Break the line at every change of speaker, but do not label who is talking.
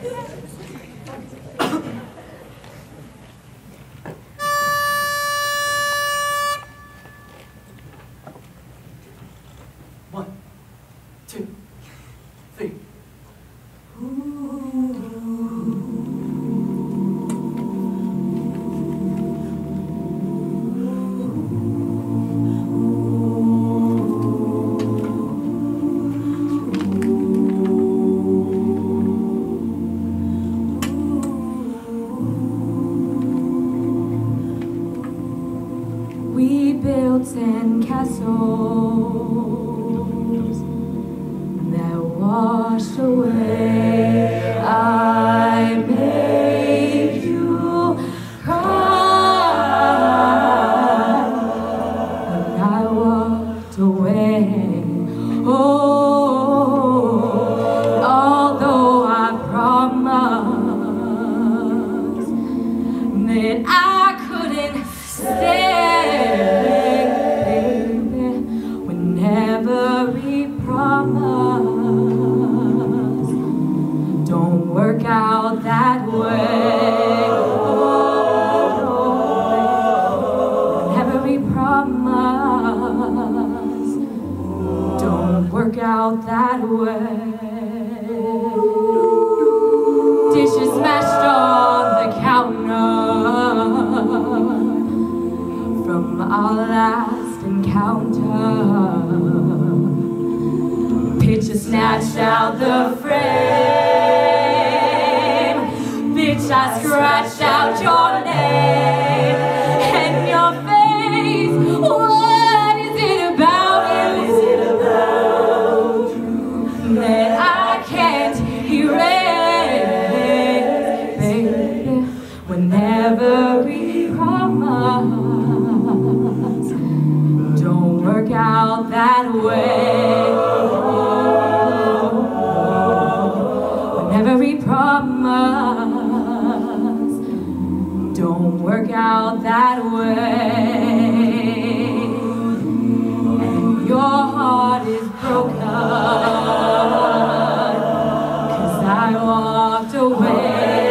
One, two, three.
We built 10 castles that washed away. I made you cry when I walked away. Oh, although I promised that I couldn't stay. Every promise don't work out that way. Oh, every promise don't work out that way. Dishes smashed on the counter from our last encounter. Picture snatched out the frame. Bitch, I scratched out your name and your face. What is it about you that I can't erase, baby? Whenever we promise don't work out that way. Every promise don't work out that way, and your heart is broken 'cause I walked away.